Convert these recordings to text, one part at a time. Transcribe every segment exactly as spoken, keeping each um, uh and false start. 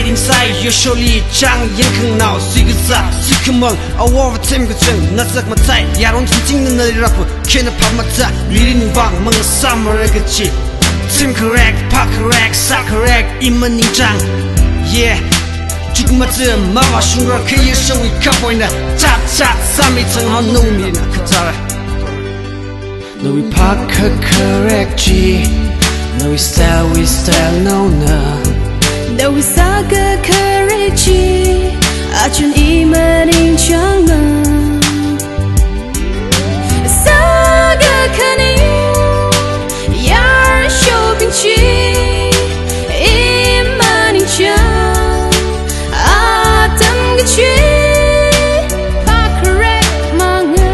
dating site usually trang yên khăng nào suy cái sa suy cái mong a war team cái chân nó giấc mà tay ya rong chính chính nơi rap khi nó phá mặt ra lirin vang mang summer cái chi team correct park correct sa correct iman ning trang yeah chúc mà chưa mà vào sung ra khi yêu sâu cái point na chat chat sa mi chẳng hòn nung mi na cái ta no we park correct chi no we style we style no no đâu we saga courage a chun iman ning trang na saga kani yar shopping chi iman ning trang a tam ge chi pa correct manga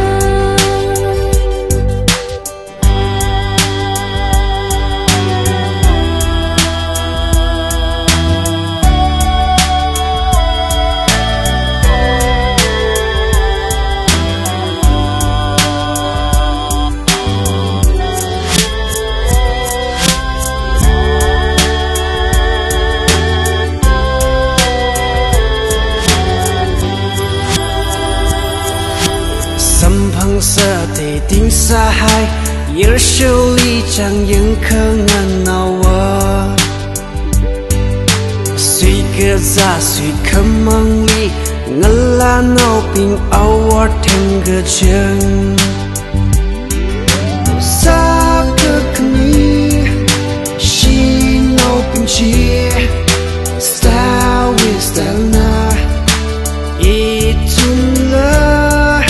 sa te ting sa hai usually chẳng những khăng ngăn nào à suy cơ ra suy khăm mang li ngân la nào pin award thêm cơ chân sa cơ kni she nào pin chi style with style na itun la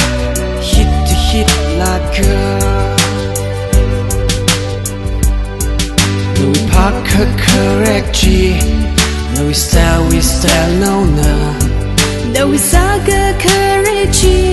no we park correct chi no we style we style no no đâu we saga courage